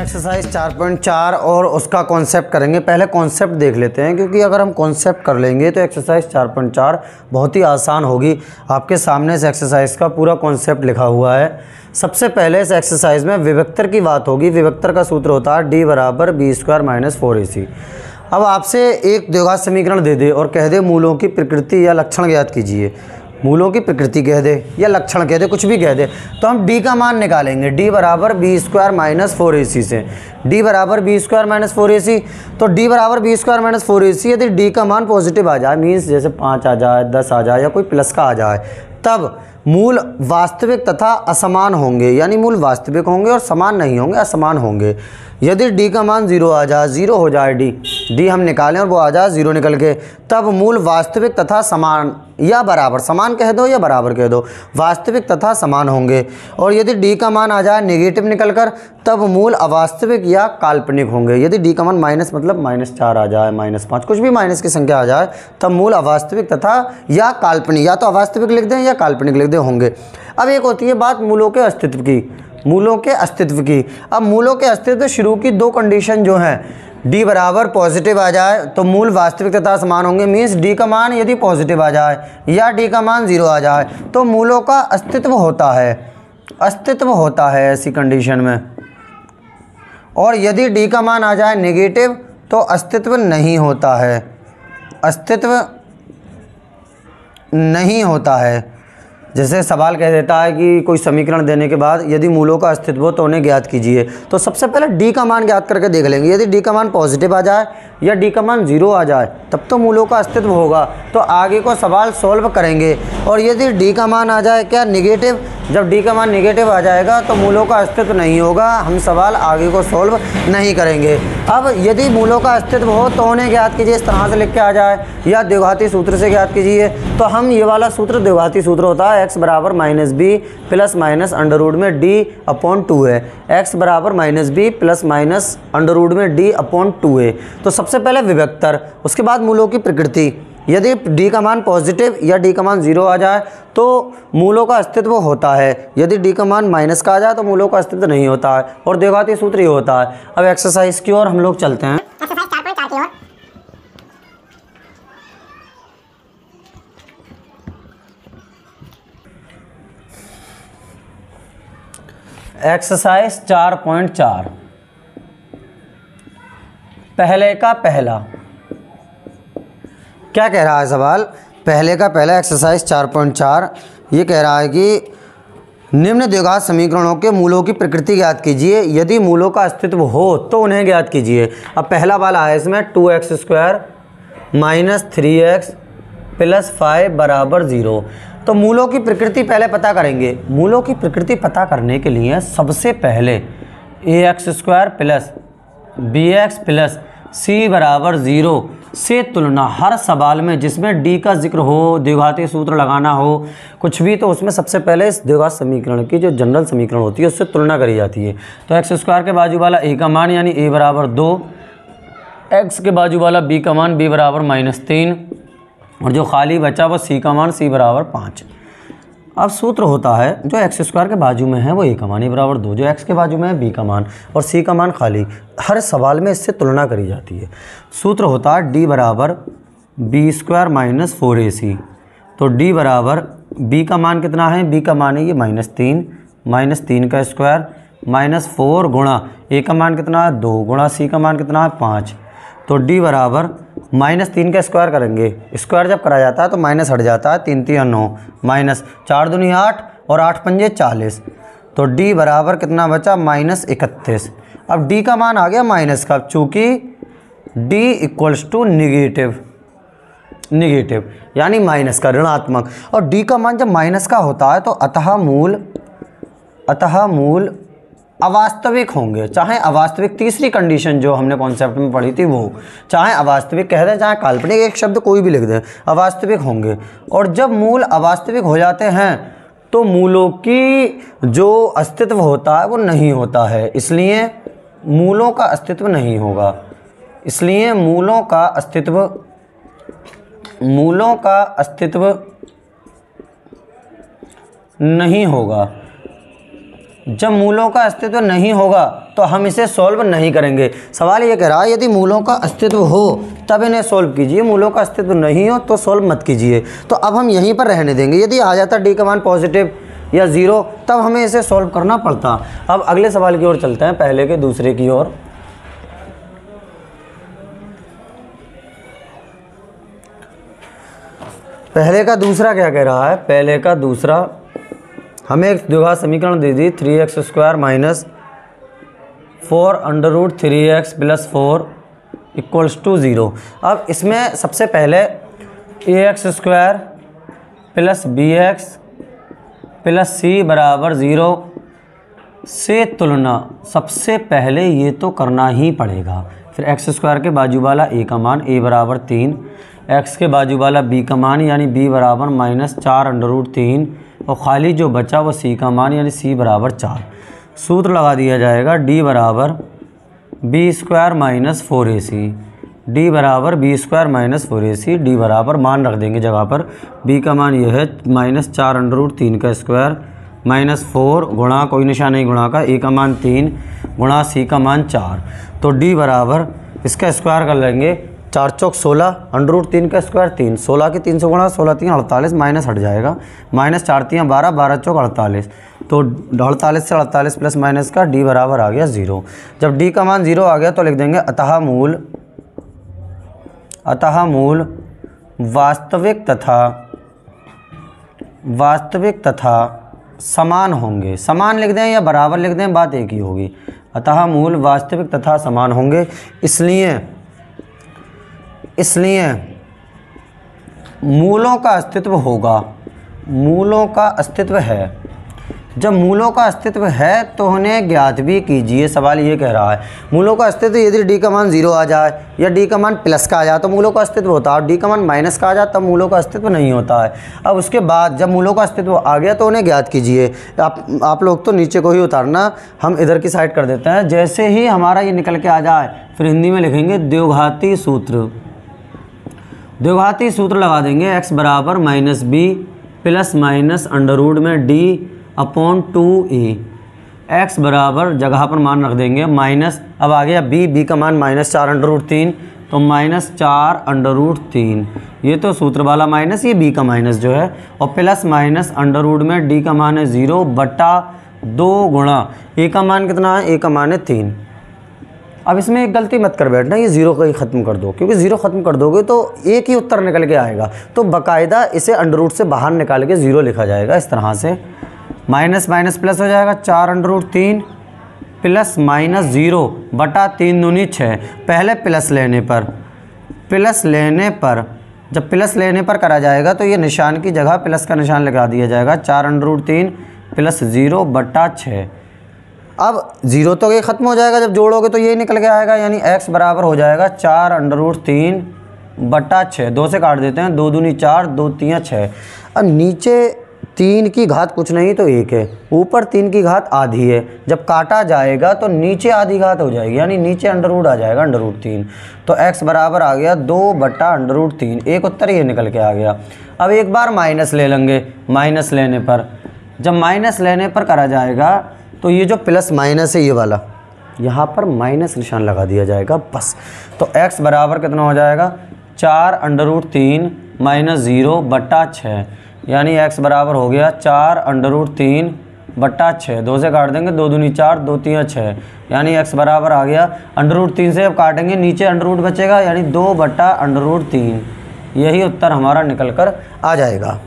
Exercise 4.4 और उसका concept करेंगे। पहले कॉन्सेप्ट देख लेते हैं, क्योंकि अगर हम कॉन्सेप्ट कर लेंगे तो एक्सरसाइज 4.4 बहुत ही आसान होगी। आपके सामने से एक्सरसाइज का पूरा कॉन्सेप्ट लिखा हुआ है। सबसे पहले इस एक्सरसाइज में विभक्तर की बात होगी। विभक्तर का सूत्र होता है d बराबर b² - 4ac। अब आपसे एक द्विघात समीकरण दे दे और कह दे मूलों की प्रकृति या लक्षण ज्ञात कीजिए। मूलों की प्रकृति कह दे या लक्षण कह दे, कुछ भी कह दे, तो हम d का मान निकालेंगे। d बराबर b² - 4ac से d बराबर b² - 4ac। तो d बराबर b² - 4ac यदि d का मान पॉजिटिव आ जाए, मीन्स जैसे 5 आ जाए, 10 आ जाए या कोई प्लस का आ जाए, तब मूल वास्तविक तथा असमान होंगे। यानी मूल वास्तविक होंगे और समान नहीं होंगे, असमान होंगे। यदि d का मान 0 आ जाए, 0 हो जाए d हम निकालें और वो आ जाए 0 निकल के, तब मूल वास्तविक तथा समान या बराबर, समान कह दो या बराबर कह दो, वास्तविक तथा समान होंगे। और यदि d का मान आ जाए नेगेटिव निकलकर, तब मूल अवास्तविक या काल्पनिक होंगे। यदि d का मान माइनस मतलब -4 आ जाए, -5, कुछ भी माइनस की संख्या आ जाए, तब मूल अवास्तविक तथा या काल्पनिक, या तो अवास्तविक लिख दें या काल्पनिक लिख दें, होंगे। अब एक होती है बात मूलों के अस्तित्व की, मूलों के अस्तित्व की। अब मूलों के अस्तित्व शुरू की दो कंडीशन जो हैं, d बराबर पॉजिटिव आ जाए तो मूल वास्तविक तथा समान होंगे। मीन्स d का मान यदि पॉजिटिव आ जाए या d का मान 0 आ जाए तो मूलों का अस्तित्व होता है, अस्तित्व होता है ऐसी कंडीशन में। और यदि d का मान आ जाए नेगेटिव तो अस्तित्व नहीं होता है, अस्तित्व नहीं होता है। जैसे सवाल कह देता है कि कोई समीकरण देने के बाद यदि मूलों का अस्तित्व हो तो उन्हें ज्ञात कीजिए, तो सबसे पहले d का मान ज्ञात करके देख लेंगे। यदि d का मान पॉजिटिव आ जाए या d का मान 0 आ जाए, तब तो मूलों का अस्तित्व होगा, तो आगे को सवाल सॉल्व करेंगे। और यदि d का मान आ जाए क्या नेगेटिव, जब d का मान नेगेटिव आ जाएगा तो मूलों का अस्तित्व नहीं होगा, हम सवाल आगे को सॉल्व नहीं करेंगे। अब यदि मूलों का अस्तित्व हो तो उन्हें ज्ञात कीजिए, इस तरह से लिख के आ जाए, या द्विघाती सूत्र से ज्ञात कीजिए। तो हम ये वाला सूत्र द्विघाती सूत्र होता है x बराबर -b plus minus under root में d/2 है। x बराबर -b plus minus under root में d/2 है। तो सबसे पहले विभक्तर, उसके बाद मूलों की प्रकृति। यदि d का मान पॉजिटिव या d का मान 0 आ जाए तो मूलों का अस्तित्व होता है, यदि d का मान माइनस का आ जाए तो मूलों का अस्तित्व नहीं होता है। और द्विघाती सूत्र ये होता है। अब एक्सरसाइज की ओर हम लोग चलते हैं। एक्सरसाइज 4.4 पहले का पहला। क्या कह रहा है सवाल? पहले का पहला एक्सरसाइज 4.4 ये कह रहा है कि निम्न द्विघात समीकरणों के मूलों की प्रकृति ज्ञात कीजिए। यदि मूलों का अस्तित्व हो तो उन्हें ज्ञात कीजिए। अब पहला वाला है इसमें 2x² - 3x + 5 बराबर 0। तो मूलों की प्रकृति पहले पता करेंगे। मूलों की प्रकृति पता करने के लिए सबसे पहले ax² + bx + c बराबर 0 से तुलना, हर सवाल में जिसमें d का जिक्र हो, द्विघाती सूत्र लगाना हो, कुछ भी, तो उसमें सबसे पहले इस द्विघात समीकरण की जो जनरल समीकरण होती है उससे तुलना करी जाती है। तो x² के बाजू वाला a का मान यानी a बराबर 2, x के बाजू वाला b का मान b बराबर -3, और जो खाली बचा वो c का मान c बराबर 5। अब सूत्र होता है जो x² के बाजू में है वो a का मान a बराबर 2, जो x के बाजू में है b का मान और c का मान खाली। हर सवाल में इससे तुलना करी जाती है। सूत्र होता है d बराबर b² - 4ac। तो d बराबर b का मान कितना है? b का मान है ये -3 का स्क्वायर -4 गुणा a का मान कितना है 2 गुणा c का मान कितना है 5। तो d बराबर -3 का स्क्वायर करेंगे, स्क्वायर जब करा जाता है तो माइनस हट जाता है, 3 3 9 माइनस 4 दूनी 8 और 8 पंजे 40। तो d बराबर कितना बचा? -31। अब d का मान आ गया माइनस का, चूँकि d = निगेटिव यानी माइनस का, ऋणात्मक। और d का मान जब माइनस का होता है तो अतः मूल अवास्तविक होंगे। चाहे अवास्तविक, तीसरी कंडीशन जो हमने कॉन्सेप्ट में पढ़ी थी वो, चाहे अवास्तविक कह दें चाहे काल्पनिक, एक शब्द कोई भी लिख दें, अवास्तविक होंगे। और जब मूल अवास्तविक हो जाते हैं तो मूलों की जो अस्तित्व होता है वो नहीं होता है, इसलिए मूलों का अस्तित्व नहीं होगा। इसलिए मूलों का अस्तित्व नहीं होगा। जब मूलों का अस्तित्व नहीं होगा तो हम इसे सॉल्व नहीं करेंगे। सवाल ये कह रहा है यदि मूलों का अस्तित्व हो तब इन्हें सॉल्व कीजिए, मूलों का अस्तित्व नहीं हो तो सॉल्व मत कीजिए। तो अब हम यहीं पर रहने देंगे। यदि आ जाता डी का मान पॉजिटिव या ज़ीरो तब हमें इसे सॉल्व करना पड़ता। अब अगले सवाल की ओर चलते हैं, पहले के दूसरे की ओर। पहले का दूसरा क्या कह रहा है? पहले का दूसरा हमें एक द्विघात समीकरण दे दी 3x² minus 4 under root 3x plus 4 equals to 0। अब इसमें सबसे पहले ax² plus bx plus c बराबर 0 से तुलना सबसे पहले ये तो करना ही पड़ेगा। फिर x² के बाजू वाला a का मान a बराबर 3, x के बाजू वाला b का मान यानी b बराबर -4 अंडर रूट 3 और ख़ाली जो बचा वो c का मान यानी c बराबर 4। सूत्र लगा दिया जाएगा d बराबर b² माइनस 4ac, d बराबर b² माइनस 4ac, d बराबर मान रख देंगे जगह पर। b का मान यह है -4 अंडर रूट 3 का स्क्वायर माइनस 4 गुणा कोई निशान नहीं गुणा का, a का मान 3 गुणा c का मान 4। तो d बराबर इसका स्क्वायर कर लेंगे 4 चौक 16 अंडर रूट 3 का स्क्वायर 3, 16 की 3 से गुणा 16 3 48 माइनस हट जाएगा, -4 3 12 12 चौक 48। तो 48 से 48 प्लस माइनस का d बराबर आ गया 0। जब d का मान 0 आ गया तो लिख देंगे अतः मूल वास्तविक तथा समान होंगे। समान लिख दें या बराबर लिख दें, बात एक ही होगी। अतः मूल वास्तविक तथा समान होंगे, इसलिए मूलों का अस्तित्व होगा। मूलों का अस्तित्व है। जब मूलों का अस्तित्व है तो उन्हें ज्ञात भी कीजिए। सवाल ये कह रहा है मूलों का अस्तित्व यदि डी का मान 0 आ जाए या डी का मान प्लस का आ जाए तो मूलों का अस्तित्व होता है, और डी का मान माइनस का आ जाए तब मूलों का अस्तित्व नहीं होता है। अब उसके बाद जब मूलों का अस्तित्व आ गया तो उन्हें ज्ञात कीजिए। आप लोग तो नीचे को ही उतारना, हम इधर की साइड कर देते हैं। जैसे ही हमारा ये निकल के आ जाए फिर हिंदी में लिखेंगे द्विघाती सूत्र। द्विघाती सूत्र लगा देंगे x बराबर -b plus minus under root में d अपॉन 2a। x बराबर जगह पर मान रख देंगे माइनस, अब आ गया b का मान -4 अंडर रूट 3 तो -4 अंडर रूट 3, ये तो सूत्र वाला माइनस, ये b का माइनस जो है, और प्लस माइनस अंडर रूट में d का मान है 0 बटा 2 गुणा a का मान कितना है? a का मान है 3। अब इसमें एक गलती मत कर बैठना, ये 0 का ही ख़त्म कर दो, क्योंकि 0 ख़त्म कर दोगे तो एक ही उत्तर निकल के आएगा। तो बाकायदा इसे अंडर रूट से बाहर निकाल के 0 लिखा जाएगा इस तरह से। माइनस माइनस प्लस हो जाएगा 4 अंडर रूट 3 प्लस माइनस 0 बटा 3 दूनी 6। पहले प्लस लेने पर जब प्लस लेने पर करा जाएगा तो ये निशान की जगह प्लस का निशान लगा दिया जाएगा। 4 अंडर रूट 3 प्लस 0 बटा 6। अब 0 तो ये ख़त्म हो जाएगा, जब जोड़ोगे तो ये निकल के आएगा, यानी x बराबर हो जाएगा 4 अंडर रूट 3 बटा 6। 2 से काट देते हैं, 2 दूनी 4 2 3 6। अब नीचे 3 की घात कुछ नहीं तो 1 है, ऊपर 3 की घात आधी है। जब काटा जाएगा तो नीचे आधी घात हो जाएगी, यानी नीचे अंडर रूट आ जाएगा अंडर रूट 3। तो x बराबर आ गया 2 बटा अंडर रूट 3। एक उत्तर ये निकल के आ गया। अब एक बार माइनस ले लेंगे। माइनस लेने पर जब माइनस लेने पर करा जाएगा तो ये जो प्लस माइनस है ये वाला, यहाँ पर माइनस निशान लगा दिया जाएगा बस। तो x बराबर कितना हो जाएगा? 4 अंडर रूट 3 माइनस 0 बटा 6, यानी x बराबर हो गया 4 अंडर रूट 3 बटा 6। 2 से काट देंगे, 2 दूनी 4 2 3 6, यानी x बराबर आ गया अंडर रूट 3 से अब काटेंगे नीचे अंडर रूट बचेगा, यानी 2 बटा अंडर रूट 3। यही उत्तर हमारा निकल कर आ जाएगा।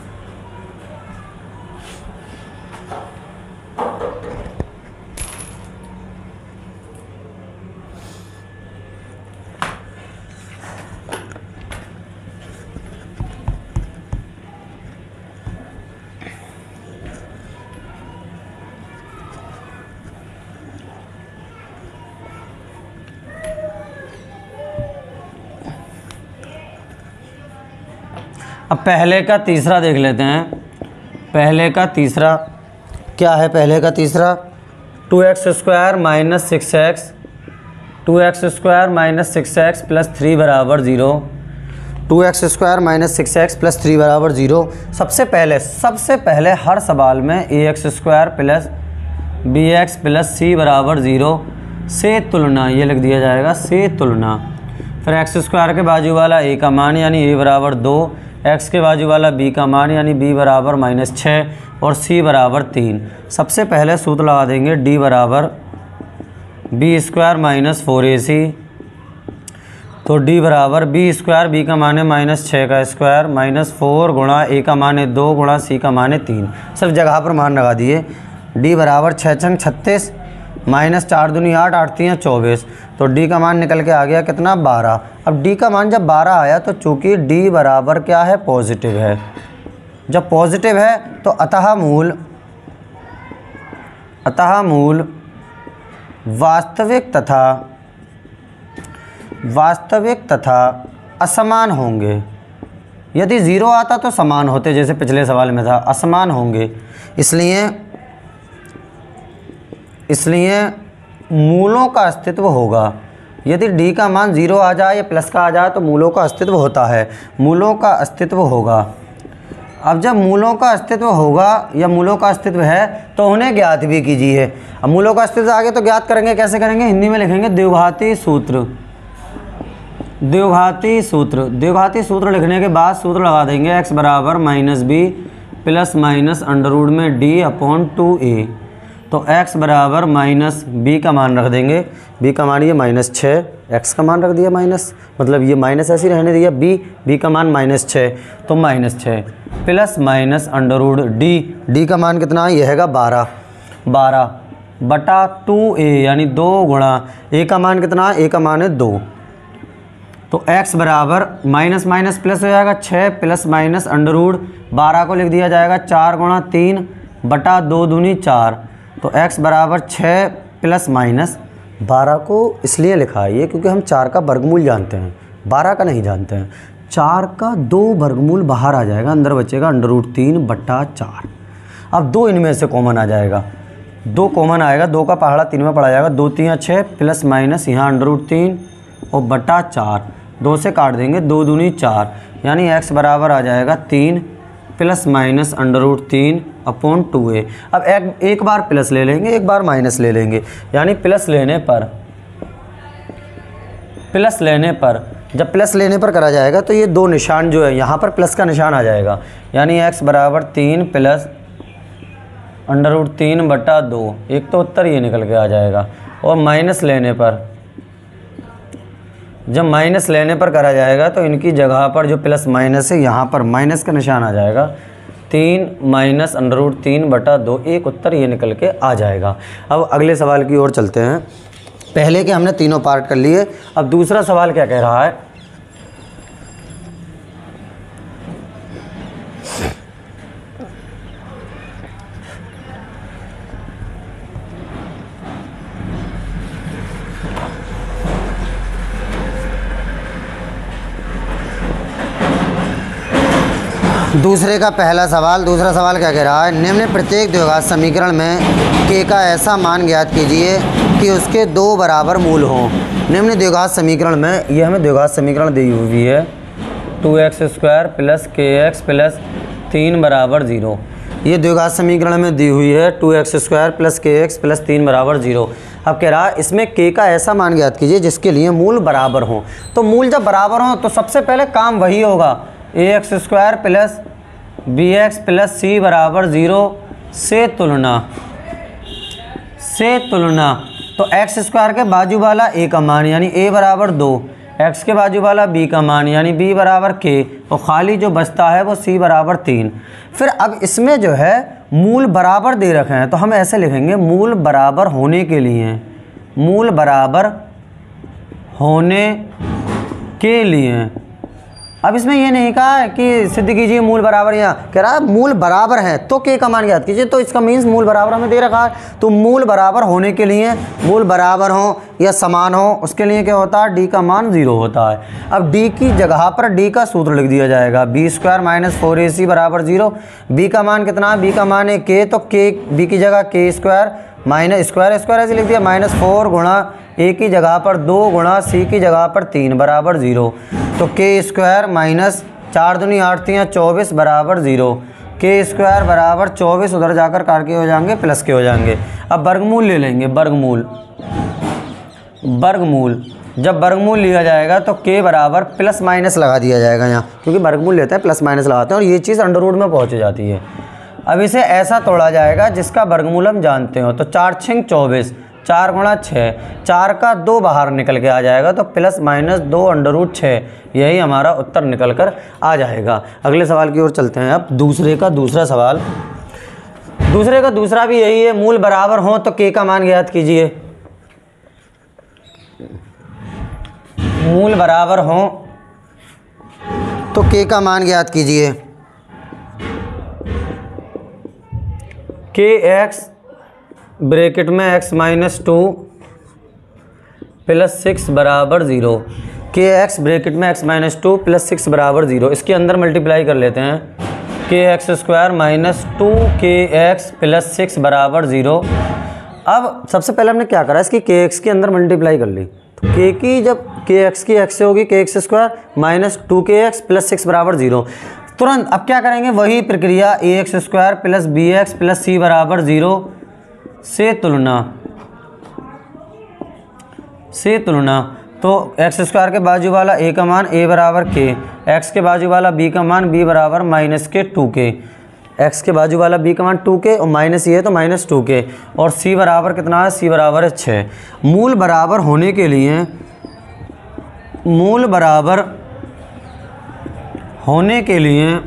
अब पहले का तीसरा देख लेते हैं। पहले का तीसरा क्या है? पहले का तीसरा 2x² minus 6x 2x² minus 6x plus 3 बराबर 0। 2x² माइनस 6x प्लस 3 बराबर 0। सबसे पहले हर सवाल में ax² plus B X plus C बराबर 0 से तुलना, ये लिख दिया जाएगा से तुलना। फिर एक्स स्क्वायर के बाजू वाला ए का मान यानी ए बराबर 2, एक्स के बाजू वाला बी का मान यानी बी बराबर -6 और सी बराबर 3। सबसे पहले सूत्र लगा देंगे डी बराबर बी स्क्वायर माइनस 4ac, तो डी बराबर बी स्क्वायर, बी का मान है -6 का स्क्वायर -4 गुणा ए का मान है 2 गुणा सी का मान है 3। सिर्फ जगह पर मान लगा दिए। डी बराबर 6 छंग 36 -4 दूनी 8, 8 3 24, तो डी का मान निकल के आ गया कितना 12। अब डी का मान जब 12 आया तो चूँकि डी बराबर क्या है पॉजिटिव है, जब पॉजिटिव है तो अतः मूल वास्तविक तथा असमान होंगे। यदि 0 आता तो समान होते, जैसे पिछले सवाल में था, असमान होंगे। इसलिए मूलों का अस्तित्व होगा। यदि डी का मान 0 आ जाए या प्लस का आ जाए तो मूलों का अस्तित्व होता है, मूलों का अस्तित्व होगा। अब जब मूलों का अस्तित्व होगा या मूलों का अस्तित्व है तो उन्हें ज्ञात भी कीजिए। अब मूलों का अस्तित्व आगे तो ज्ञात करेंगे, कैसे करेंगे, हिंदी में लिखेंगे द्विघाती सूत्र। द्विघाती सूत्र लिखने के बाद सूत्र लगा देंगे x बराबर -b प्लस माइनस अंडरवुड में d/2a। तो x बराबर -b का मान रख देंगे, b का मान ये -6, x का मान रख दिया माइनस, मतलब ये माइनस ऐसे ही रहने दिया, b का मान -6, तो -6 प्लस माइनस अंडरवुड d का मान कितना है, ये हैगा 12 बटा 2a यानी 2 गुणा a का मान कितना है, a का मान है 2। तो x बराबर माइनस माइनस प्लस हो जाएगा 6 प्लस माइनस अंडरवुड 12 को लिख दिया जाएगा 4 गुणा 3 बटा 2 दूनी 4। तो x बराबर 6 प्लस माइनस 12 को इसलिए लिखा है ये क्योंकि हम 4 का वर्गमूल जानते हैं, 12 का नहीं जानते हैं। 4 का 2 वर्गमूल बाहर आ जाएगा, अंदर बचेगा अंडरवुड 3 बटा 4। अब 2 इनमें से कॉमन आ जाएगा, 2 कॉमन आएगा, 2 का पहाड़ा 3 में पड़ा जाएगा, 2 3 6 प्लस माइनस यहाँ अंडरवुड 3 और बटा 4, 2 से काट देंगे, 2 दूनी 4 यानी x बराबर आ जाएगा 3 प्लस माइनस अंडरवुड 3/2a। अब एक बार प्लस ले लेंगे, एक बार माइनस ले लेंगे, यानी प्लस लेने पर जब प्लस लेने पर करा जाएगा तो ये 2 निशान जो है यहाँ पर प्लस का निशान आ जाएगा, यानी x बराबर 3 प्लस अंडरवुड 3/2। एक तो उत्तर ये निकल के आ जाएगा। और माइनस लेने पर, जब माइनस लेने पर करा जाएगा तो इनकी जगह पर जो प्लस माइनस है यहाँ पर माइनस का निशान आ जाएगा, 3 माइनस अंडरवुड 3/2, एक उत्तर ये निकल के आ जाएगा। अब अगले सवाल की ओर चलते हैं। पहले के हमने तीनों पार्ट कर लिए, अब दूसरा सवाल क्या कह रहा है। दूसरा सवाल क्या कह रहा है, निम्न प्रत्येक द्विघात समीकरण में k का ऐसा मान ज्ञात कीजिए कि उसके 2 बराबर मूल हों। निम्न द्विघात समीकरण में, ये हमें द्विघात समीकरण दी हुई है, 2x² प्लस kx प्लस 3 बराबर 0। ये द्विघात समीकरण में दी हुई है 2x² प्लस kx प्लस 3 बराबर 0। अब कह रहा है इसमें k का ऐसा मान ज्ञात कीजिए जिसके लिए मूल बराबर हों। तो मूल जब बराबर हों तो सबसे पहले काम वही होगा, ax² plus bx plus c बराबर 0 से तुलना। तो x² के बाजू वाला a का मान यानी a बराबर 2, x के बाजू वाला b का मान यानी b बराबर k, और खाली जो बचता है वो c बराबर 3। फिर अब इसमें जो है मूल बराबर दे रखे हैं तो हम ऐसे लिखेंगे, मूल बराबर होने के लिए। अब इसमें ये नहीं कहा है कि सिद्ध कीजिए मूल बराबर, यहाँ कह रहा है मूल बराबर है तो k का मान ज्ञात कीजिए, तो इसका मीन्स मूल बराबर हमें दे रखा है। तो मूल बराबर होने के लिए, मूल बराबर हो या समान हो, उसके लिए क्या होता है, d का मान 0 होता है। अब d की जगह पर d का सूत्र लिख दिया जाएगा, b² माइनस 4ac बराबर 0। b का मान कितना है, b का मान है k, तो k b की जगह k² माइनस स्क्वायर ऐसे लिख दिया, -4 गुणा a की जगह पर 2 गुणा c की जगह पर 3 बराबर 0। तो k² माइनस 4 दूनी 8 3 24 बराबर 0। के स्क्वायर बराबर 24, उधर जाकर कार के हो जाएंगे प्लस के हो जाएंगे। अब वर्गमूल ले लेंगे, वर्गमूल जब वर्गमूल लिया जाएगा तो के बराबर प्लस माइनस लगा दिया जाएगा यहाँ, क्योंकि वर्गमूल लेते हैं प्लस माइनस लगाते हैं और ये चीज़ अंडर रूट में पहुँच जाती है। अब इसे ऐसा तोड़ा जाएगा जिसका वर्गमूल हम जानते हो, तो 4 6 24, 4 गुणा 6, 4 का 2 बाहर निकल के आ जाएगा, तो प्लस माइनस 2 अंडर रूट 6, यही हमारा उत्तर निकल कर आ जाएगा। अगले सवाल की ओर चलते हैं। अब दूसरे का दूसरा सवाल, दूसरे का दूसरा भी यही है, मूल बराबर हो तो के का मान ज्ञात कीजिए। मूल बराबर हो तो के का मान ज्ञात कीजिए। के एक्स ब्रैकेट में x माइनस 2 प्लस 6 बराबर 0, के एक्स ब्रैकेट में x माइनस 2 प्लस 6 बराबर 0, इसके अंदर मल्टीप्लाई कर लेते हैं। के एक्स स्क्वायर माइनस 2 के एक्स प्लस 6 बराबर 0। अब सबसे पहले हमने क्या करा, इसकी के एक्स के अंदर मल्टीप्लाई कर ली, तो के की जब के एक्स की एक्स से होगी के एक्स स्क्वायर माइनस 2 के एक्स प्लस 6 बराबर 0। तुरंत अब क्या करेंगे, वही प्रक्रिया A X square plus B X plus C बराबर 0 से तुलना, तो एक्स स्क्वायर के बाजू वाला ए का मान ए बराबर के, एक्स के बाजू वाला बी का मान बी बराबर माइनस के 2 के, एक्स के बाजू वाला बी का मान 2 के और माइनस ये है तो माइनस 2 के, और सी बराबर कितना है, सी बराबर है 6। मूल बराबर होने के लिए, मूल बराबर होने के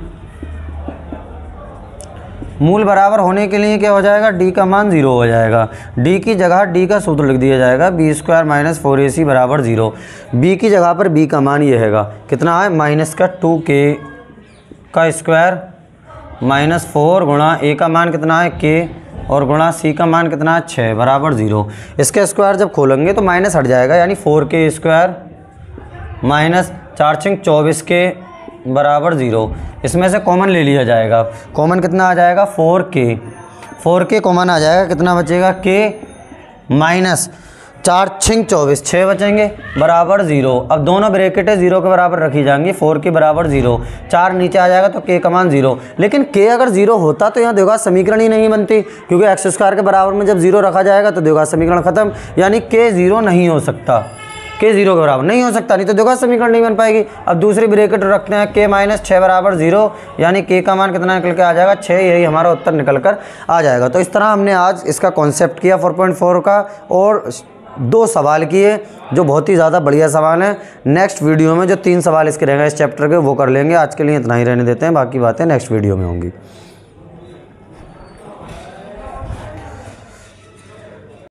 लिए क्या हो जाएगा, डी का मान 0 हो जाएगा। डी की जगह डी का सूत्र लिख दिया जाएगा, बी स्क्वायर माइनस 4ac बराबर 0। बी की जगह पर बी का मान ये हैगा, कितना है, माइनस का 2k का स्क्वायर माइनस 4 गुणा ए का मान कितना है के, और गुणा सी का मान कितना है 6 बराबर 0। इसके स्क्वायर जब खोलेंगे तो माइनस हट जाएगा, यानी 4k स्क्वायर माइनस 4 6 24 के बराबर 0। इसमें से कॉमन ले लिया जाएगा, कॉमन कितना आ जाएगा, 4k कॉमन आ जाएगा, कितना बचेगा, के माइनस 4 6 24, 6 बचेंगे बराबर 0। अब दोनों ब्रैकेट है 0 के बराबर रखी जाएंगी, 4k बराबर 0, 4 नीचे आ जाएगा तो k का मान 0। लेकिन k अगर 0 होता तो यहाँ द्विघात समीकरण ही नहीं बनती, क्योंकि एक्स स्क्वायर के बराबर में जब 0 रखा जाएगा तो द्विघात समीकरण खत्म, यानी k 0 नहीं हो सकता, के 0 के बराबर नहीं हो सकता, नहीं तो द्विघात समीकरण नहीं बन पाएगी। अब दूसरी ब्रैकेट रखते हैं, के माइनस 6 बराबर 0, यानी के का मान कितना निकल के आ जाएगा, 6, यही हमारा उत्तर निकल कर आ जाएगा। तो इस तरह हमने आज इसका कॉन्सेप्ट किया 4.4 का, और 2 सवाल किए जो बहुत ही ज़्यादा बढ़िया सवाल हैं। नेक्स्ट वीडियो में जो 3 सवाल इसके रहेंगे इस चैप्टर के, वो कर लेंगे। आज के लिए इतना ही रहने देते हैं, बाकी बातें नेक्स्ट वीडियो में होंगी।